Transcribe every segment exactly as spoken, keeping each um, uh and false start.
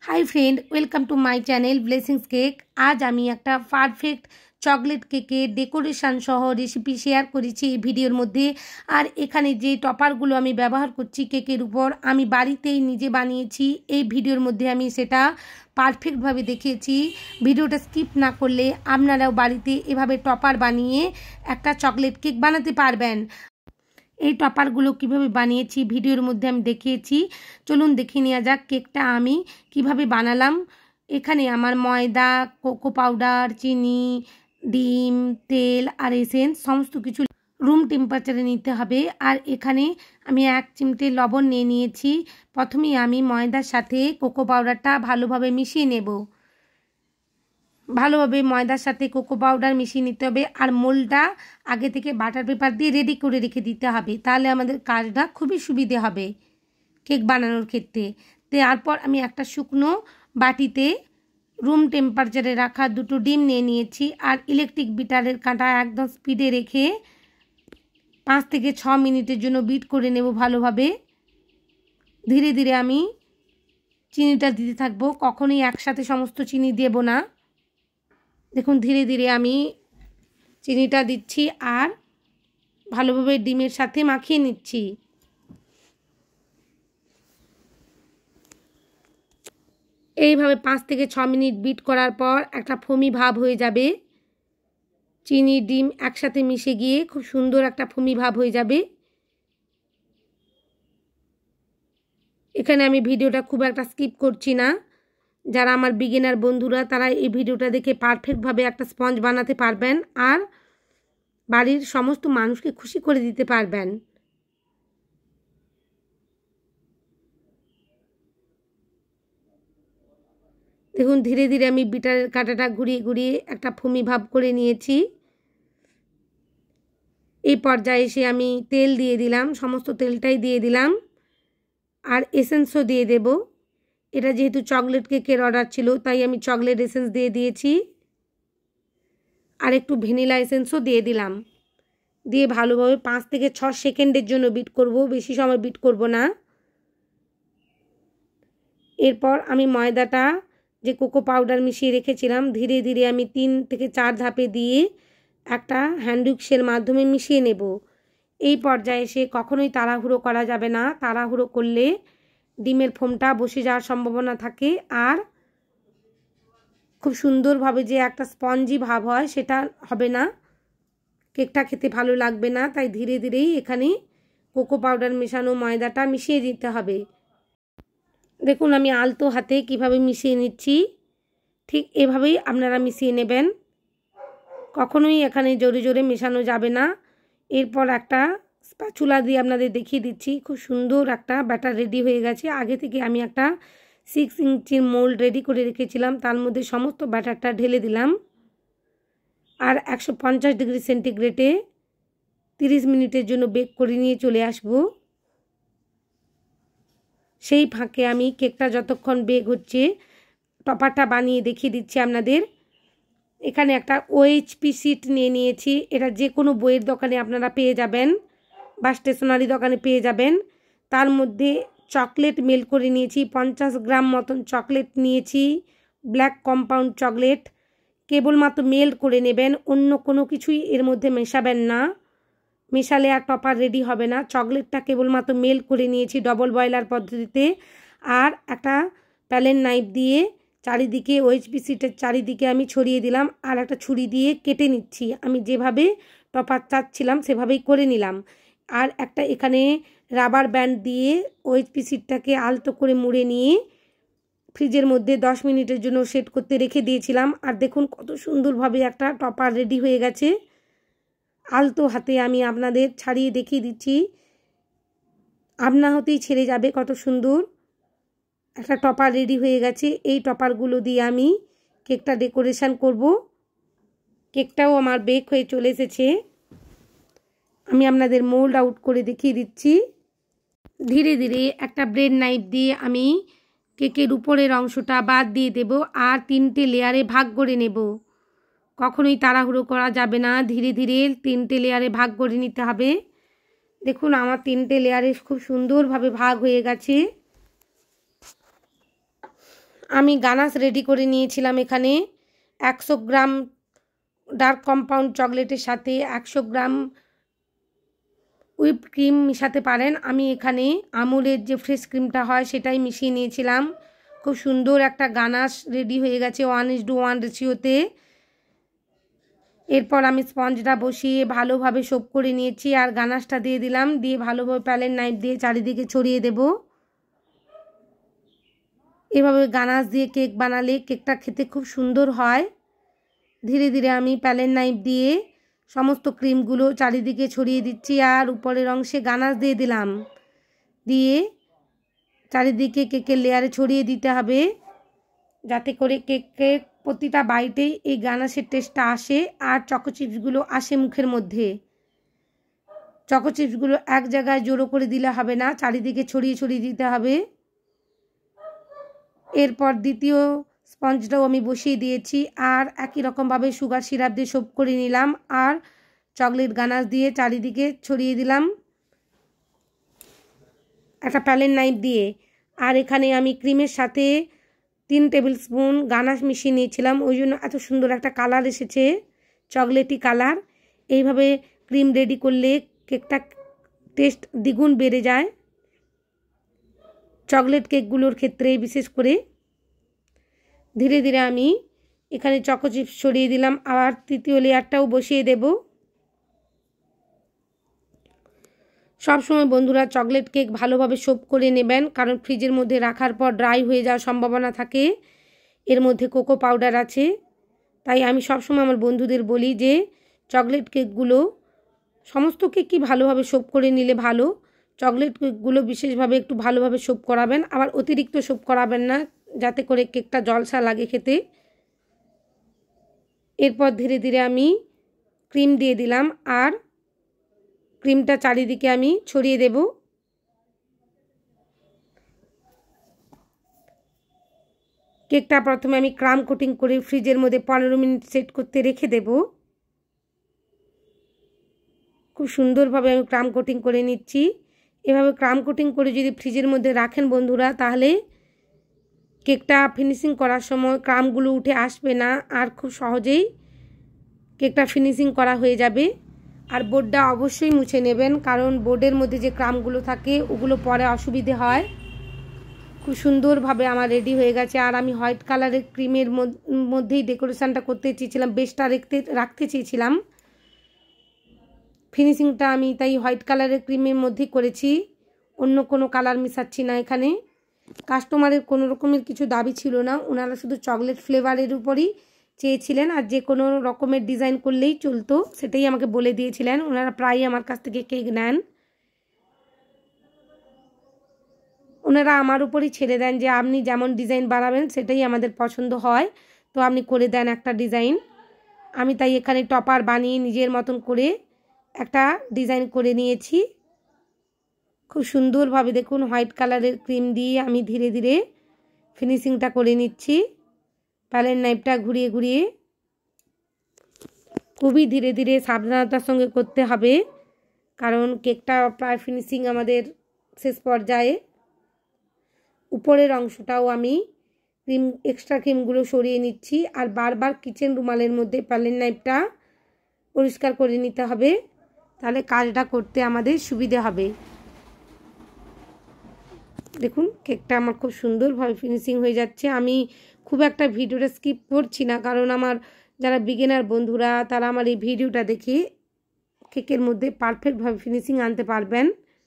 High friend welcome to my channel blessings cake. आज आमी एक परफेक्ट चकलेट केके डेकोरेशन सह रेसिपि शेयर करेছি ভিডিওর মধ্যে। আর এখানে যে টপারগুলো আমি ব্যবহার করছি কেকের উপর আমি বাড়িতেই নিজে বানিয়েছি। এই ভিডিওর মধ্যে আমি সেটা পারফেক্টভাবে দেখিয়েছি। ভিডিওটা স্কিপ না করলে আপনারাও বাড়িতে এভাবে টপার বানিয়ে একটা চকলেট কেক বানাতে পারবেন। এই টপারগুলো কিভাবে বানিয়েছি ভিডিওর মধ্যে আমি দেখিয়েছি। চলুন দেখে নেওয়া যাক কেকটা আমি কিভাবে বানালাম। এখানে আমার ময়দা, কোকো পাউডার, চিনি, ডিম, তেল আর এসেন্স সমস্ত কিছু রুম টেম্পারেচারে নিতে হবে। আর এখানে আমি এক চিমটে লবণ নিয়ে নিয়েছি। প্রথমেই আমি ময়দার সাথে কোকো পাউডারটা ভালোভাবে মিশিয়ে নেব। ভালোভাবে ময়দার সাথে কোকো পাউডার মিশিয়ে নিতে হবে। আর মোলটা আগে থেকে বাটার পেপার দিয়ে রেডি করে রেখে দিতে হবে, তাহলে আমাদের কাজটা খুবই সুবিধে হবে কেক বানানোর ক্ষেত্রে। তারপর আমি একটা শুকনো বাটিতে রুম টেম্পারেচারে রাখা দুটো ডিম নিয়ে নিয়েছি। আর ইলেকট্রিক বিটারের কাঁটা একদম স্পিডে রেখে পাঁচ থেকে ছ মিনিটের জন্য বিট করে নেব ভালোভাবে। ধীরে ধীরে আমি চিনিটা দিতে থাকবো, কখনোই একসাথে সমস্ত চিনি দেব না। দেখুন ধীরে ধীরে আমি চিনিটা দিচ্ছি আর ভালোভাবে ডিমের সাথে মাখিয়ে নিচ্ছি। এইভাবে পাঁচ থেকে ছ মিনিট বিট করার পর একটা ফোমি ভাব হয়ে যাবে। চিনি ডিম একসাথে মিশে গিয়ে খুব সুন্দর একটা ফোমি ভাব হয়ে যাবে। এখানে আমি ভিডিওটা খুব একটা স্কিপ করছি না। যারা আমার বিগিনার বন্ধুরা তারা এই ভিডিওটা দেখে পারফেক্টভাবে একটা স্পঞ্জ বানাতে পারবেন আর বাড়ির সমস্ত মানুষকে খুশি করে দিতে পারবেন। দেখুন ধীরে ধীরে আমি বিটারের কাঁটাটা ঘুরিয়ে ঘুরিয়ে একটা ফোমি ভাব করে নিয়েছি। এই পর্যায়ে এসে আমি তেল দিয়ে দিলাম, সমস্ত তেলটাই দিয়ে দিলাম আর এসেন্সও দিয়ে দেব। এটা যেহেতু চকলেট কেকের অর্ডার ছিল তাই আমি চকলেট এসেন্স দিয়ে দিয়েছি আর একটু ভ্যানিলা এসেন্সও দিয়ে দিলাম। দিয়ে ভালোভাবে পাঁচ থেকে ছ সেকেন্ডের জন্য বিট করব, বেশি সময় বিট করব না। এরপর আমি ময়দাটা যে কোকো পাউডার মিশিয়ে রেখেছিলাম ধীরে ধীরে আমি তিন থেকে চার ধাপে দিয়ে একটা হ্যান্ড উইক্সের মাধ্যমে মিশিয়ে নেব। এই পর্যায়ে এসে কখনোই তাড়াহুড়ো করা যাবে না, তাড়াহুড়ো করলে ডিমের ফোমটা বসে যাওয়ার সম্ভাবনা থাকে আর খুব সুন্দরভাবে যে একটা স্পঞ্জি ভাব হয় সেটা হবে না, কেকটা খেতে ভালো লাগবে না। তাই ধীরে ধীরেই এখানে কোকো পাউডার মেশানো ময়দাটা মিশিয়ে দিতে হবে। দেখুন আমি আলতো হাতে কিভাবে মিশিয়ে নিচ্ছি, ঠিক এভাবেই আপনারা মিশিয়ে নেবেন। কখনোই এখানে জোরে জোরে মেশানো যাবে না। এরপর একটা স্প্যাচুলা দিয়ে আপনাদের দেখিয়ে দিচ্ছি। খুব সুন্দর একটা ব্যাটার রেডি হয়ে গেছে। আগে থেকে আমি একটা সিক্স ইঞ্চির মোল্ড রেডি করে রেখেছিলাম, তার মধ্যে সমস্ত ব্যাটারটা ঢেলে দিলাম আর একশো পঞ্চাশ ডিগ্রি সেন্টিগ্রেডে তিরিশ মিনিটের জন্য বেক করে নিয়ে চলে আসব। সেই ফাঁকে আমি কেকটা যতক্ষণ বেক হচ্ছে টপারটা বানিয়ে দেখিয়ে দিচ্ছি আপনাদের। এখানে একটা ওএইচপি শিট নিয়ে নিয়েছি। এটা যে কোনো বইয়ের দোকানে আপনারা পেয়ে যাবেন বা স্টেশনারি দোকানে পেয়ে যাবেন। তার মধ্যে চকলেট মেল্ট করে নিয়েছি, পঞ্চাশ গ্রাম মতন চকলেট নিয়েছি, ব্ল্যাক কম্পাউন্ড চকলেট। কেবলমাত্র মেল্ট করে নেবেন, অন্য কোনো কিছুই এর মধ্যে মেশাবেন না, মেশালে আর টপার রেডি হবে না। চকলেটটা কেবলমাত্র মেল্ট করে নিয়েছি ডবল বয়লার পদ্ধতিতে। আর একটা প্যালেন নাইফ দিয়ে চারিদিকে ওএইচপি শিটের চারিদিকে আমি ছড়িয়ে দিলাম আর একটা ছুরি দিয়ে কেটে নিচ্ছি। আমি যেভাবে টপার চাচ্ছিলাম সেভাবেই করে নিলাম। আর একটা এখানে রাবার ব্যান্ড দিয়ে ওএইচপি শিটটাকে আলতো করে মুড়ে নিয়ে ফ্রিজের মধ্যে দশ মিনিটের জন্য সেট করতে রেখে দিয়েছিলাম। আর দেখুন কত সুন্দরভাবে একটা টপার রেডি হয়ে গেছে। আলতো হাতে আমি আপনাদের ছাড়িয়ে দেখিয়ে দিচ্ছি, আপনা হতেই ছেড়ে যাবে। কত সুন্দর একটা টপার রেডি হয়ে গেছে। এই টপারগুলো দিয়ে আমি কেকটা ডেকোরেশন করব। কেকটাও আমার বেক হয়ে চলে এসেছে। আমি আপনাদের মোল্ড আউট করে দেখিয়ে দিচ্ছি। ধীরে ধীরে একটা ব্রেড নাইফ দিয়ে আমি কেকের উপরের অংশটা বাদ দিয়ে দেব আর তিনটে লেয়ারে ভাগ করে নেব। কখনোই তাড়াহুড়ো করা যাবে না, ধীরে ধীরে তিনটে লেয়ারে ভাগ করে নিতে হবে। দেখুন আমার তিনটে লেয়ারে খুব সুন্দরভাবে ভাগ হয়ে গেছে। আমি গানাশ রেডি করে নিয়েছিলাম। এখানে একশো গ্রাম ডার্ক কম্পাউন্ড চকলেটের সাথে একশো গ্রাম হুইপ ক্রিম মিশাতে পারেন। আমি এখানে আমুলের যে ফ্রেশ ক্রিমটা হয় সেটাই মিশিয়ে নিয়েছিলাম। খুব সুন্দর একটা গানাশ রেডি হয়ে গেছে ওয়ান ইস টু ওয়ান রেশিওতে। এরপর আমি স্পঞ্জটা বসিয়ে ভালোভাবে সোপ করে নিয়েছি আর গানাশটা দিয়ে দিলাম, দিয়ে ভালোভাবে প্যালেট নাইফ দিয়ে চারিদিকে ছড়িয়ে দেব। এভাবে গানাশ দিয়ে কেক বানালে কেকটা খেতে খুব সুন্দর হয়। ধীরে ধীরে আমি প্যালেট নাইফ দিয়ে সমস্ত ক্রিমগুলো চারিদিকে ছড়িয়ে দিচ্ছি আর উপরের অংশে গানাশ দিয়ে দিলাম, দিয়ে চারিদিকে কেকের লেয়ারে ছড়িয়ে দিতে হবে যাতে করে কেকের প্রতিটা বাইটেই এই গানাশের টেস্টটা আসে আর চকো চিপসগুলো আসে মুখের মধ্যে। চকো চিপসগুলো এক জায়গায় জড়ো করে দিলে হবে না, চারিদিকে ছড়িয়ে ছড়িয়ে দিতে হবে। এরপর দ্বিতীয় স্পঞ্জটাও আমি বসিয়ে দিয়েছি আর একই রকমভাবে সুগার সিরাপ দিয়ে সোপ করে নিলাম আর চকলেট গানাশ দিয়ে চারিদিকে ছড়িয়ে দিলাম একটা প্যালেট নাইফ দিয়ে। আর এখানে আমি ক্রিমের সাথে তিন টেবিল স্পুন গানাশ মিশিয়ে নিয়েছিলাম, ওই জন্য এত সুন্দর একটা কালার এসেছে, চকলেটি কালার। এইভাবে ক্রিম রেডি করলে কেকটা টেস্ট দ্বিগুণ বেড়ে যায় চকলেট কেকগুলোর ক্ষেত্রে বিশেষ করে। ধীরে ধীরে আমি এখানে চকো চিপস ছড়িয়ে দিলাম, আবার তৃতীয় লেয়ারটাও বসিয়ে দেব। সবসময় বন্ধুরা চকলেট কেক ভালোভাবে সোপ করে নেবেন, কারণ ফ্রিজের মধ্যে রাখার পর ড্রাই হয়ে যাওয়ার সম্ভাবনা থাকে। এর মধ্যে কোকো পাউডার আছে, তাই আমি সবসময় আমার বন্ধুদের বলি যে চকলেট কেকগুলো সমস্ত কেকই ভালোভাবে সোপ করে নিলে ভালো, চকলেট কেকগুলো বিশেষভাবে একটু ভালোভাবে সোপ করাবেন, আবার অতিরিক্ত সোপ করাবেন না যাতে করে কেকটা জলসা লাগে খেতে। এরপর ধীরে ধীরে আমি ক্রিম দিয়ে দিলাম আর ক্রিমটা চারিদিকে আমি ছড়িয়ে দেব। কেকটা প্রথমে আমি ক্রাম কোটিং করে ফ্রিজের মধ্যে পনেরো মিনিট সেট করতে রেখে দেব। খুব সুন্দরভাবে আমি ক্রাম কোটিং করে নিচ্ছি। এভাবে ক্রাম কোটিং করে যদি ফ্রিজের মধ্যে রাখেন বন্ধুরা, তাহলে কেকটা ফিনিশিং করার সময় ক্রামগুলো উঠে আসবে না আর খুব সহজেই কেকটা ফিনিশিং করা হয়ে যাবে। আর বোর্ডটা অবশ্যই মুছে নেবেন, কারণ বোর্ডের মধ্যে যে ক্রামগুলো থাকে ওগুলো পরে অসুবিধে হয়। খুব সুন্দরভাবে আমার রেডি হয়ে গেছে আর আমি হোয়াইট কালারের ক্রিমের মধ্যেই ডেকোরেশনটা করতে চেয়েছিলাম, বেসটা রাখতে রাখতে চেয়েছিলাম। ফিনিশিংটা আমি তাই হোয়াইট কালারের ক্রিমের মধ্যেই করেছি, অন্য কোনো কালার মিশাচ্ছি না। এখানে কাস্টমারের কোনো রকমের কিছু দাবি ছিল না, ওনারা শুধু চকলেট ফ্লেভারের উপরই চেয়েছিলেন আর যে কোনো রকমের ডিজাইন করলেই চলতো, সেটাই আমাকে বলে দিয়েছিলেন। ওনারা প্রায়ই আমার কাছ থেকে কেক নেন, ওনারা আমার উপরই ছেড়ে দেন যে আপনি যেমন ডিজাইন বানাবেন সেটাই আমাদের পছন্দ হয়, তো আপনি করে দেন একটা ডিজাইন। আমি তাই এখানে টপার বানিয়ে নিজের মতন করে একটা ডিজাইন করে নিয়েছি। খুব সুন্দরভাবে দেখুন হোয়াইট কালারের ক্রিম দিয়ে আমি ধীরে ধীরে ফিনিশিংটা করে নিচ্ছি প্যালেট নাইফটা ঘুরিয়ে ঘুরিয়ে। খুবই ধীরে ধীরে সাবধানতার সঙ্গে করতে হবে, কারণ কেকটা প্রায় ফিনিশিং আমাদের শেষ পর্যায়ে। উপরের অংশটাও আমি ক্রিম এক্সট্রা ক্রিমগুলো সরিয়ে নিচ্ছি আর বারবার কিচেন রুমালের মধ্যে প্যালেট নাইফটা পরিষ্কার করে নিতে হবে, তাহলে কাজটা করতে আমাদের সুবিধে হবে। দেখুন কেকটা আমার খুব সুন্দরভাবে ফিনিশিং হয়ে যাচ্ছে। আমি খুব একটা ভিডিওটা স্কিপ করছি না, কারণ আমার যারা বিগিনার বন্ধুরা তারা আমার এই ভিডিওটা দেখে কেকের মধ্যে পারফেক্টভাবে ফিনিশিং আনতে পারবেন।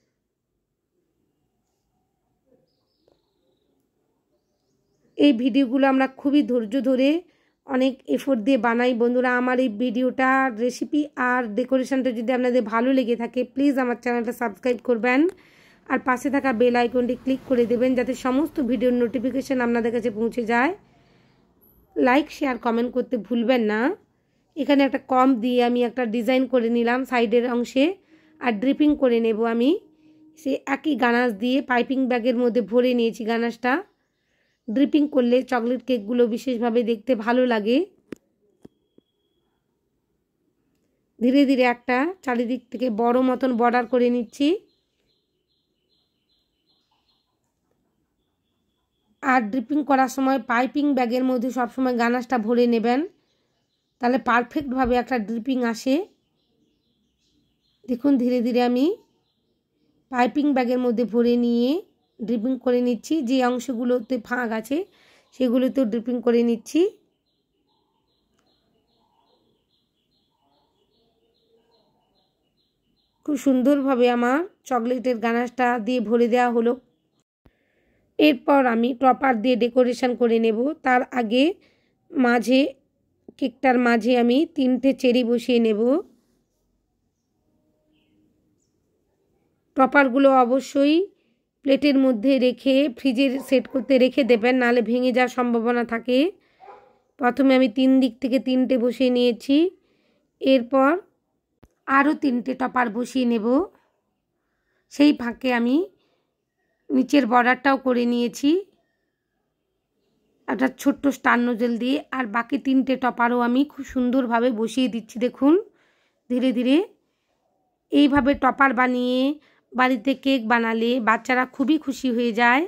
এই ভিডিওগুলো আমরা খুবই ধৈর্য ধরে অনেক এফোর্ট দিয়ে বানাই বন্ধুরা। আমার এই ভিডিওটা রেসিপি আর ডেকোরেশনটা যদি আপনাদের ভালো লেগে থাকে প্লিজ আমার চ্যানেলটা সাবস্ক্রাইব করবেন আর পাশে থাকা বেল আইকনটি ক্লিক করে দেবেন যাতে সমস্ত ভিডিওর নোটিফিকেশান আপনাদের কাছে পৌঁছে যায়। লাইক শেয়ার কমেন্ট করতে ভুলবেন না। এখানে একটা কম দিয়ে আমি একটা ডিজাইন করে নিলাম সাইডের অংশে আর ড্রিপিং করে নেব আমি। সে একই গানাশ দিয়ে পাইপিং ব্যাগের মধ্যে ভরে নিয়েছি গানাশটা। ড্রিপিং করলে চকলেট কেকগুলো বিশেষভাবে দেখতে ভালো লাগে। ধীরে ধীরে একটা চারিদিক থেকে বড় মতন বর্ডার করে নিচ্ছি। আর ড্রিপিং করার সময় পাইপিং ব্যাগের মধ্যে সবসময় গানাশটা ভরে নেবেন, তাহলে পারফেক্টভাবে একটা ড্রিপিং আসে। দেখুন ধীরে ধীরে আমি পাইপিং ব্যাগের মধ্যে ভরে নিয়ে ড্রিপিং করে নিচ্ছি। যে অংশগুলোতে ফাঁক আছে সেগুলোতেও ড্রিপিং করে নিচ্ছি। খুব সুন্দরভাবে আমার চকলেটের গানাশটা দিয়ে ভরে দেওয়া হলো। এরপর আমি টপার দিয়ে ডেকোরেশন করে নেব। তার আগে মাঝে কেকটার মাঝে আমি তিনটে চেরি বসিয়ে নেব। টপারগুলো অবশ্যই প্লেটের মধ্যে রেখে ফ্রিজে সেট করতে রেখে দেবেন, নাহলে ভেঙে যাওয়ার সম্ভাবনা থাকে। প্রথমে আমি তিন দিক থেকে তিনটে বসিয়ে নিয়েছি। এরপর আরও তিনটে টপার বসিয়ে নেব। সেই ফাঁকে আমি নিচের বর্ডারটাও করে নিয়েছি একটা ছোট্ট স্টার নোজেল দিয়ে। আর বাকি তিনটে টপারও আমি খুব সুন্দরভাবে বসিয়ে দিচ্ছি। দেখুন ধীরে ধীরে এইভাবে টপার বানিয়ে বাড়িতে কেক বানালে বাচ্চারা খুবই খুশি হয়ে যায়।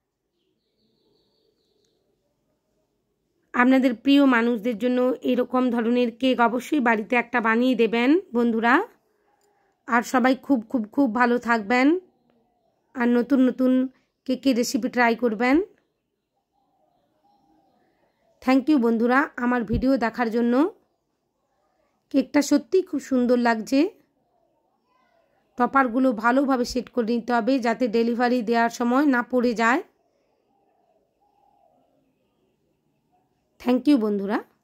আপনাদের প্রিয় মানুষদের জন্য এরকম ধরনের কেক অবশ্যই বাড়িতে একটা বানিয়ে দেবেন বন্ধুরা। আর সবাই খুব খুব খুব ভালো থাকবেন আর নতুন নতুন কেকের রেসিপি ট্রাই করবেন। থ্যাংক ইউ বন্ধুরা আমার ভিডিও দেখার জন্য। কেকটা সত্যিই খুব সুন্দর লাগছে। টপারগুলো ভালোভাবে সেট করে নিতে হবে যাতে ডেলিভারি দেওয়ার সময় না পড়ে যায়। থ্যাংক ইউ বন্ধুরা।